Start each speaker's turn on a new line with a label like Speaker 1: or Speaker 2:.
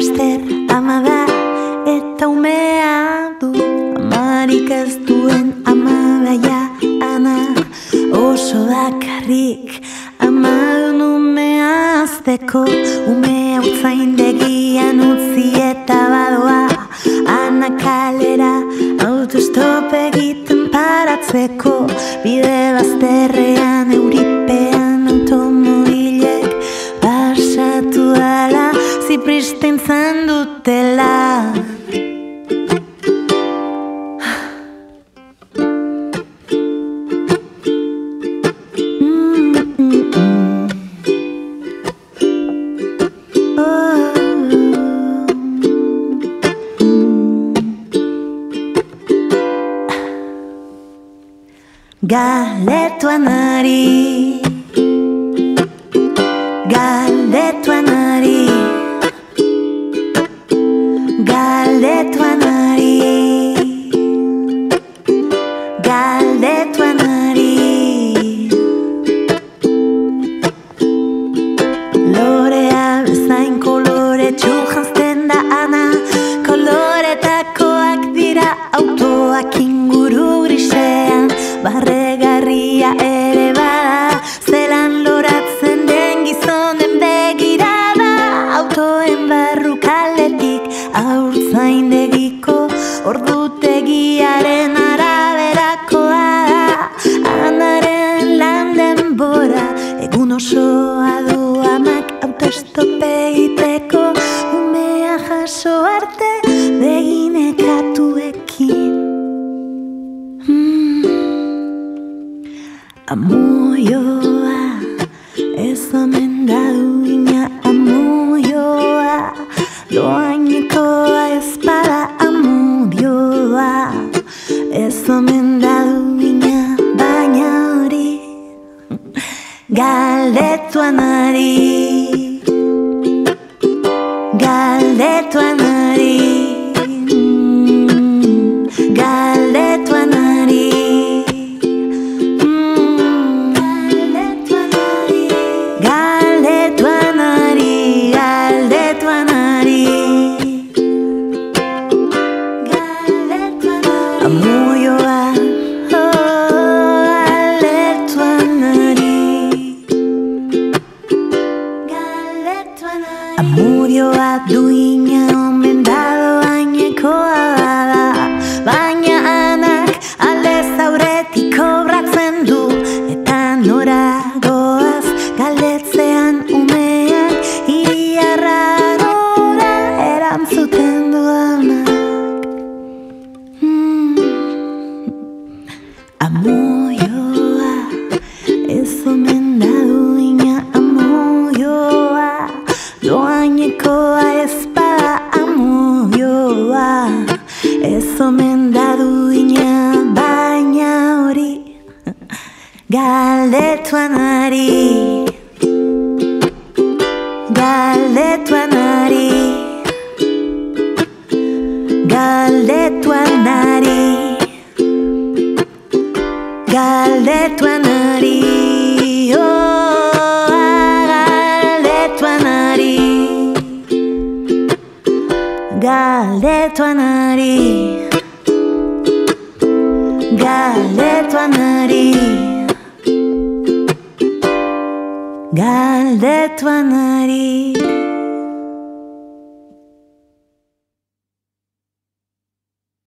Speaker 1: laster ama da eta umea du. Amarik ez duen ama daia ana, oso bakarrik ama dun umea azteko. Umea utzaindegian utzi eta badoa ana kalera autostop egiten paratzeko. Bide bazterrean euripean automobilek pasatu dala zipristen zandutela. Galdetuanari, galdetuanari, galdetuanari, galdetuanari. Lorea bezain koloretsu janzten da ana, koloretakoak dira autoak inguru grisean. Barregarria ere bada, zelan loratzen den gizonen begirada. Autoen barrukaletik haurtzaindegiko ordutegiaren araberakoa da. Anaren lan denbora egun osoa du amak autostop egiteko. Umea jaso arte beginekatuekin. Amuioa, ez omen da duina amuioa. Doainekoa ez bada amudioa, ez omen da duina baina hori. Galdetuanari, galdetuanari, galdetuanari. Amurioa duina omen dado bainekoa bada, baina anak aldez aurretik obratzen du. Eta nora goaz galdetzean umeak iriarrarora erantzuten du amak. Amurioa, ez omen da duina amurioa. Doainekoa ez bada amudioa, ez omen da duina baina hori. Galdetuanari, galdetuanari, galdetuanari, galdetuanari. Galdetuanari, galdetuanari, galdetuanari.